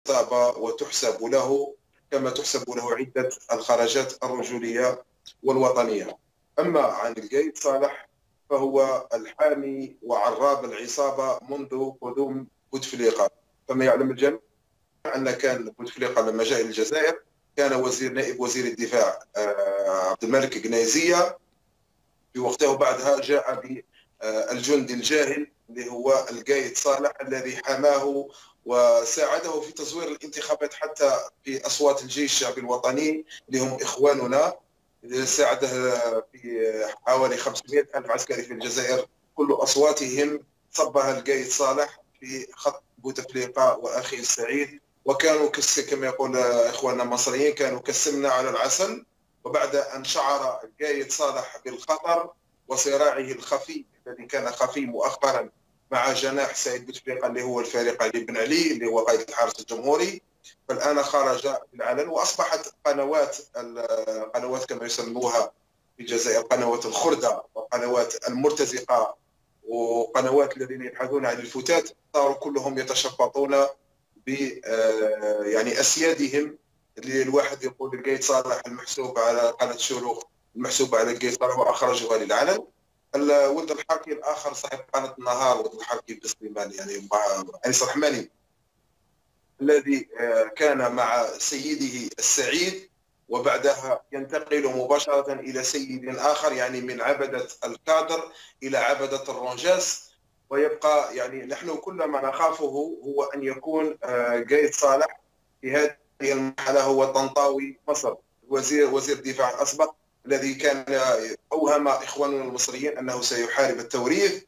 العصابة وتحسب له كما تحسب له عدة الخرجات الرجولية والوطنية. أما عن القايد صالح فهو الحامي وعراب العصابة منذ قدوم بوتفليقة. كما يعلم الجميع أن كان بوتفليقة لما جاء إلى الجزائر كان نائب وزير الدفاع عبد الملك قنيزية في وقته، وبعدها جاء بالجندي الجاهل اللي هو القايد صالح الذي حماه وساعده في تزوير الانتخابات حتى في أصوات الجيش الشعبي الوطني اللي هم إخواننا. ساعده في حوالي 500 ألف عسكري في الجزائر، كل أصواتهم صبها القايد صالح في خط بوتفليقة وأخي السعيد، وكانوا كما يقول إخواننا المصريين كانوا كالسمنة على العسل. وبعد أن شعر القايد صالح بالخطر وصراعه الخفي الذي كان خفي مؤخرا مع جناح سعيد بوتفليقة اللي هو الفريق علي بن علي اللي هو قائد الحرس الجمهوري، فالآن خرج بالعلن، وأصبحت قنوات كما يسموها في الجزائر قنوات الخردة وقنوات المرتزقة وقنوات الذين يبحثون عن الفتات صاروا كلهم يتشفطون ب يعني أسيادهم، اللي الواحد يقول القايد صالح المحسوب على قناة الشروق المحسوب على القايد صالح وأخرجها للعلن. ولد الحركي الآخر صاحب قناة النهار ولد الحركي بسليمان يعني أنيس الرحماني الذي كان مع سيده السعيد وبعدها ينتقل مباشرة إلى سيد آخر، يعني من عبدة الكادر إلى عبدة الرونجاس، ويبقى يعني نحن كل ما نخافه هو أن يكون قايد صالح في هذه المرحلة هو طنطاوي مصر وزير الدفاع الأسبق الذي كان أوهم إخواننا المصريين أنه سيحارب التوريث،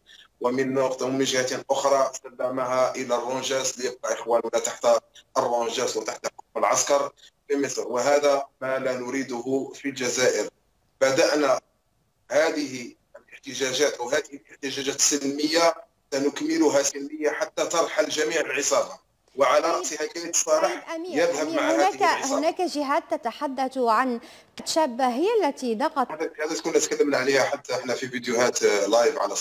ومن جهة أخرى سلمها إلى الرونجاس ليبقى إخواننا تحت الرونجاس وتحت حكم العسكر في مصر، وهذا ما لا نريده في الجزائر. بدأنا هذه الاحتجاجات أو هذه الاحتجاجات السلمية سنكملها سلمية حتى ترحل جميع العصابة، وعلى رأسها قايد صالح يذهب مع هذه العصابة. هناك جهات تتحدث عن شابة هي التي ضغط. هذا كنا تكلمنا عليها حتى احنا في فيديوهات لايف على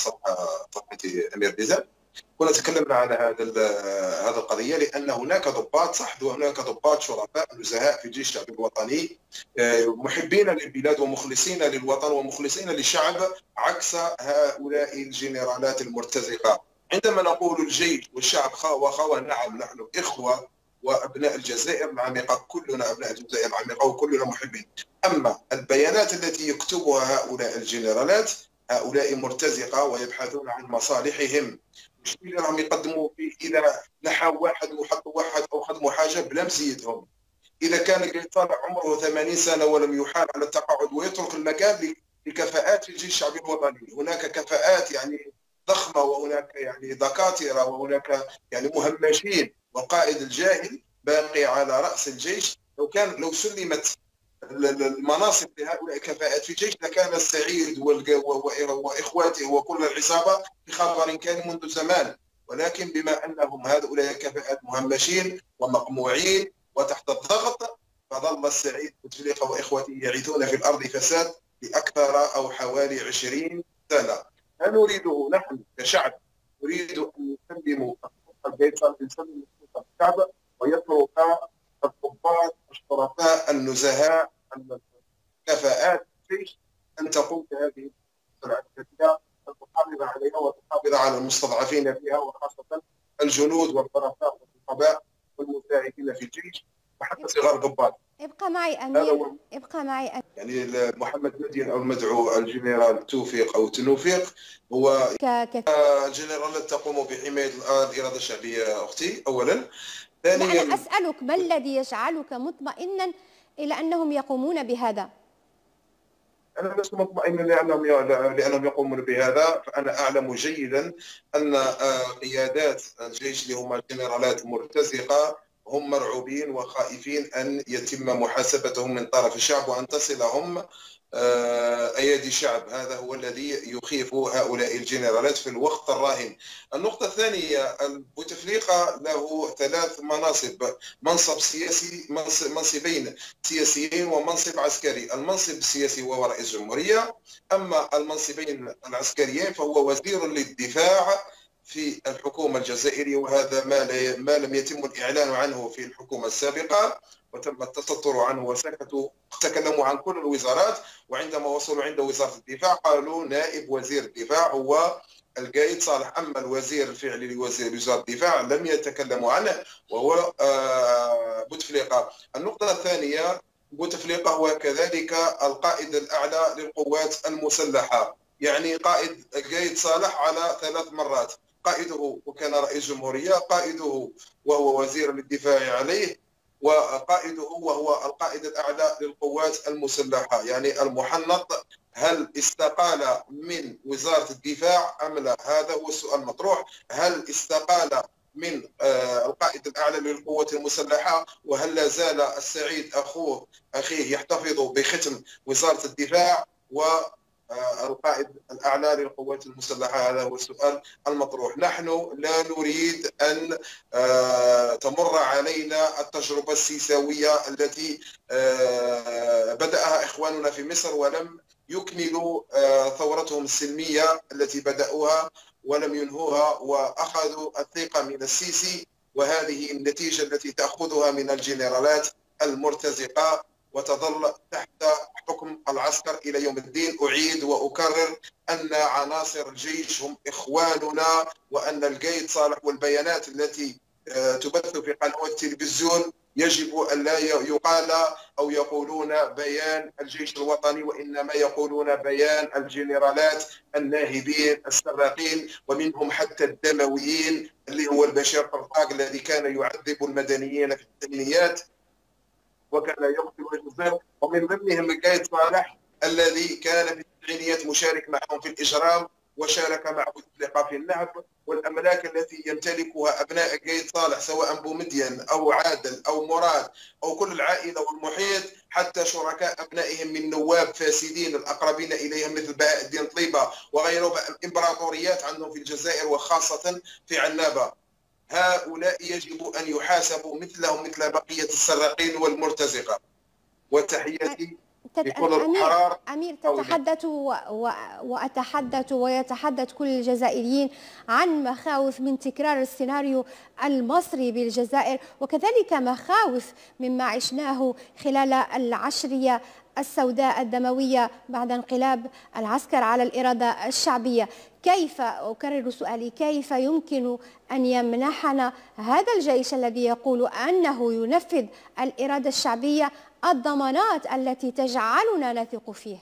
صفحتي أمير ديزل، كنا تكلمنا على هذا القضيه، لان هناك ضباط صح وهناك ضباط شرفاء نزهاء في الجيش الشعبي الوطني محبين للبلاد ومخلصين للوطن ومخلصين للشعب، عكس هؤلاء الجنرالات المرتزقه. عندما نقول الجيش والشعب وخوة، نعم نحن اخوه وابناء الجزائر العميقه، كلنا ابناء الجزائر العميقه وكلنا محبين. اما البيانات التي يكتبها هؤلاء الجنرالات هؤلاء مرتزقه ويبحثون عن مصالحهم، مش اللي راهم يقدموا فيه اذا نحوا واحد وحطوا واحد او خدموا حاجه بلا مسيدهم. اذا كان قايد صالح عمره 80 سنه ولم يحال على التقاعد ويترك المكان لكفاءات في الجيش الشعبي الوطني، هناك كفاءات يعني ضخمه، وهناك يعني دكاتره، وهناك يعني مهمشين، والقائد الجاهل باقي على راس الجيش. لو سلمت المناصب لهؤلاء الكفاءات في الجيش لكان السعيد واخواته وكل العصابه في خطر كان منذ زمان، ولكن بما انهم هؤلاء الكفاءات مهمشين ومقموعين وتحت الضغط، فظل السعيد بوتفليقة واخوته يعيثون في الارض فساد لاكثر او حوالي 20 سنه. ما نريده نحن كشعب، نريد ان يسلموا الشعب ويترك الضباط الشرفاء النزهاء كفاءات الجيش ان تقوم بهذه العمليه وتحافظ عليها وتحافظ على المستضعفين فيها، وخاصه الجنود والظرفاء والنقباء والمساعدين في الجيش وحتى صغار الضباط. ابقى معي امير، ابقى معي أمير. يعني محمد مدين او المدعو الجنرال توفيق او تنوفيق هو الجنرالات تقوم بحمايه الاراده الشعبيه اختي اولا. ثانيا أنا اسالك ما الذي يجعلك مطمئنا الى انهم يقومون بهذا؟ أنا لست مطمئنا لأنهم يقومون بهذا، فأنا أعلم جيدا أن قيادات الجيش اللي هم جنرالات مرتزقة هم مرعوبين وخائفين أن يتم محاسبتهم من طرف الشعب وأن تصلهم أيادي الشعب. هذا هو الذي يخيف هؤلاء الجنرالات في الوقت الراهن. النقطة الثانية، بوتفليقة له 3 مناصب، منصب سياسي، منصبين سياسيين ومنصب عسكري. المنصب السياسي هو رئيس جمهورية، أما المنصبين العسكريين فهو وزير للدفاع في الحكومة الجزائرية، وهذا ما لم يتم الإعلان عنه في الحكومة السابقة، وتم التستر عنه وسكتوا، تكلموا عن كل الوزارات، وعندما وصلوا عند وزارة الدفاع قالوا نائب وزير الدفاع هو القايد صالح، أما الوزير الفعلي لوزارة الدفاع لم يتكلموا عنه وهو بوتفليقة. النقطة الثانية، بوتفليقة هو كذلك القائد الأعلى للقوات المسلحة، يعني قايد صالح على 3 مرات، قائده وكان رئيس جمهورية، قائده وهو وزير للدفاع عليه، وقائده وهو القائد الأعلى للقوات المسلحة، يعني المحنط هل استقال من وزارة الدفاع أم لا؟ هذا هو السؤال المطروح. هل استقال من القائد الأعلى للقوات المسلحة، وهل لا زال السعيد أخيه يحتفظ بختم وزارة الدفاع والقائد الأعلى للقوات المسلحة؟ هذا هو السؤال المطروح. نحن لا نريد أن تمر علينا التجربة السيساوية التي بدأها إخواننا في مصر ولم يكملوا ثورتهم السلمية التي بدأوها ولم ينهوها، وأخذوا الثقة من السيسي، وهذه النتيجة التي تأخذها من الجنرالات المرتزقة وتظل تحت حكم العسكر إلى يوم الدين. أعيد وأكرر أن عناصر الجيش هم إخواننا، وأن القايد صالح والبيانات التي تبث في قنوات التلفزيون يجب أن لا يقال أو يقولون بيان الجيش الوطني، وإنما يقولون بيان الجنرالات الناهبين السراقين، ومنهم حتى الدمويين اللي هو البشير قرطاق الذي كان يعذب المدنيين في الثمانينيات وكان يقتل ويجزر، ومن ضمنهم القايد صالح الذي كان في التسعينيات مشارك معهم في الإجرام، وشارك مع بوتفليقة في النهب، والأملاك التي يمتلكها أبناء القايد صالح سواء بومدين أو عادل أو مراد أو كل العائلة والمحيط، حتى شركاء أبنائهم من نواب فاسدين الأقربين إليهم مثل بهاء الدين طليبة وغيره، إمبراطوريات عندهم في الجزائر وخاصة في عنابة. هؤلاء يجب أن يحاسبوا مثلهم مثل بقية السراقين والمرتزقة. وتحياتي لكل الأحرار. أمير تتحدث وأتحدث ويتحدث كل الجزائريين عن مخاوف من تكرار السيناريو المصري بالجزائر، وكذلك مخاوف مما عشناه خلال العشرية السوداء الدموية بعد انقلاب العسكر على الإرادة الشعبية. كيف، أكرر سؤالي، كيف يمكن أن يمنحنا هذا الجيش الذي يقول أنه ينفذ الإرادة الشعبية الضمانات التي تجعلنا نثق فيه؟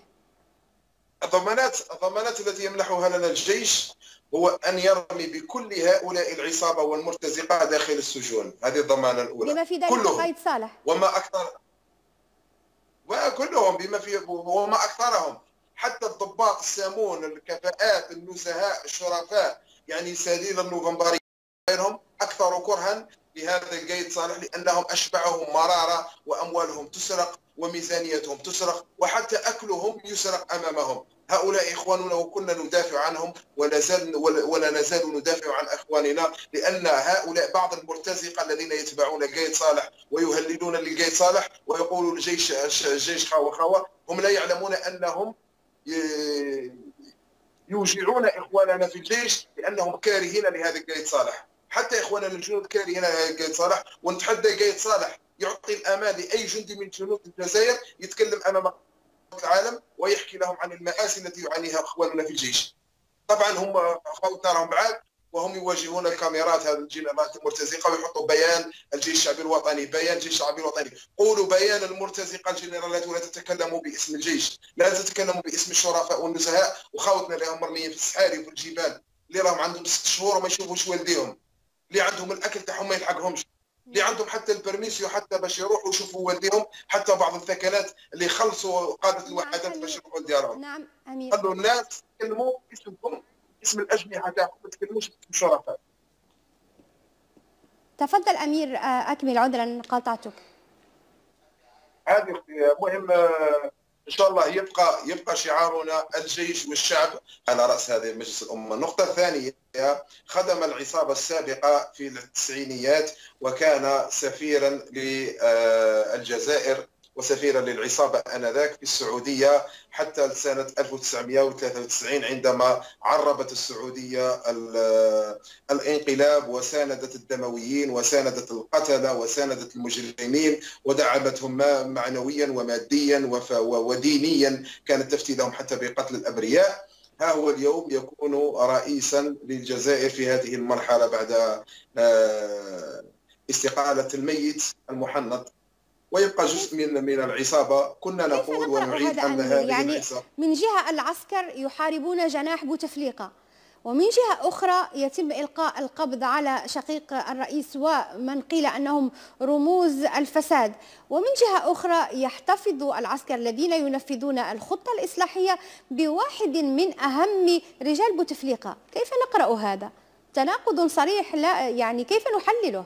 الضمانات التي يمنحها لنا الجيش هو أن يرمي بكل هؤلاء العصابة والمرتزقة داخل السجون. هذه الضمانة الأولى بما في ذلك قايد صالح وما أكثر، وكلهم بما في وما أكثرهم، حتى الضباط السامون، الكفاءات، النزهاء، الشرفاء، يعني سليل النوفمبري غيرهم أكثر كرها لهذا القايد صالح، لأنهم أشبعهم مرارة وأموالهم تسرق وميزانيتهم تسرق وحتى أكلهم يسرق أمامهم. هؤلاء إخواننا وكنا ندافع عنهم ولا نزال ندافع عن إخواننا، لأن هؤلاء بعض المرتزقة الذين يتبعون القايد صالح ويهللون للقايد صالح ويقولوا الجيش خاوة، هم لا يعلمون أنهم يوجعون إخواننا في الجيش لأنهم كارهين لهذا القايد صالح. حتى إخواننا الجنود كارهين لهذا القايد صالح، ونتحدى القايد صالح يعطي الأمان لأي جندي من جنود الجزائر يتكلم أمام العالم ويحكي لهم عن المآسي التي يعانيها إخواننا في الجيش. طبعا هم خوتنا راهم بعاد وهم يواجهون الكاميرات، هذه الجنرالات المرتزقه، ويحطوا بيان الجيش الشعبي الوطني، بيان الجيش الشعبي الوطني. قولوا بيان المرتزقه الجنرالات ولا تتكلموا باسم الجيش، لا تتكلموا باسم الشرفاء والنزهاء وخاوتنا اللي هم مرميين في الصحاري وفي الجبال، اللي راهم عندهم 6 شهور وما يشوفوش والديهم، اللي عندهم الاكل تاعهم ما يلحقهمش، اللي عندهم حتى البرميسيو حتى باش يروحوا يشوفوا والديهم، حتى بعض الثكنات اللي يخلصوا قاده الوحدات باش يروحوا لديارهم. نعم أمير. خلوا الناس يتكلموا باسمكم، اسم الأجنحة تاعكم، ما تتكلموش باسم الشرفاء. تفضل أمير، أكمل، عذرا قاطعتك. هذه مهم، إن شاء الله يبقى شعارنا الجيش والشعب على رأس هذه مجلس الأمة. النقطة الثانية، خدم العصابة السابقة في التسعينيات وكان سفيرا للجزائر وسفيرا للعصابة آنذاك في السعودية حتى سنة 1993 عندما عربت السعودية الانقلاب وساندت الدمويين وساندت القتلة وساندت المجرمين ودعمتهم معنويا وماديا ودينيا، كانت تفتي لهم حتى بقتل الأبرياء. ها هو اليوم يكون رئيسا للجزائر في هذه المرحلة بعد استقالة الميت المحنط، ويبقى جزء من العصابة. كنا نقول ونعيد أن هذه العصابة من جهة العسكر يحاربون جناح بوتفليقة، ومن جهة أخرى يتم إلقاء القبض على شقيق الرئيس ومن قيل أنهم رموز الفساد، ومن جهة أخرى يحتفظ العسكر الذين ينفذون الخطة الإصلاحية بواحد من أهم رجال بوتفليقة. كيف نقرأ هذا؟ تناقض صريح، لا يعني كيف نحلله؟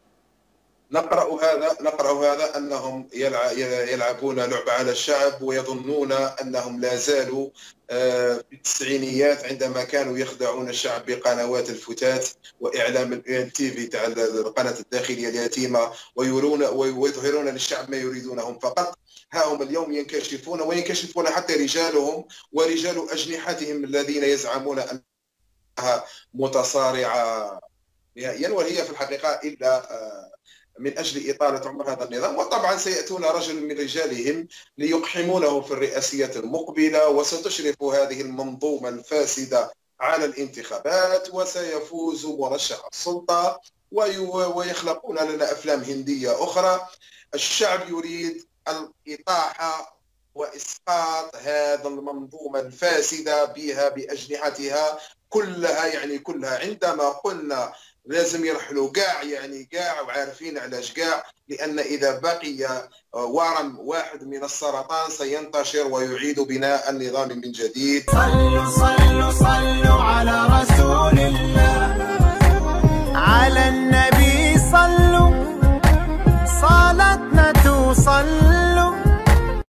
نقرأ هذا أنهم يلعبون لعب على الشعب ويظنون أنهم لا زالوا في التسعينيات عندما كانوا يخدعون الشعب بقنوات الفتات وإعلام الTV تاع القناة الداخلية اليتيمة ويظهرون للشعب ما يريدونهم فقط. ها هم اليوم ينكشفون وينكشفون حتى رجالهم ورجال أجنحتهم الذين يزعمون أنها متصارعة نهائيا، وهي في الحقيقة إلا من أجل إطالة عمر هذا النظام. وطبعا سيأتون رجل من رجالهم ليقحمونه في الرئاسية المقبلة، وستشرف هذه المنظومة الفاسدة على الانتخابات، وسيفوز مرشح السلطة ويخلقون لنا أفلام هندية أخرى. الشعب يريد الإطاحة وإسقاط هذا المنظومة الفاسدة بها بأجنحتها كلها، يعني كلها. عندما قلنا لازم يرحلوا كاع، يعني كاع، وعارفين علاش كاع، لأن إذا بقي ورم واحد من السرطان سينتشر ويعيد بناء النظام من جديد. صلوا صلوا صلوا على رسول الله.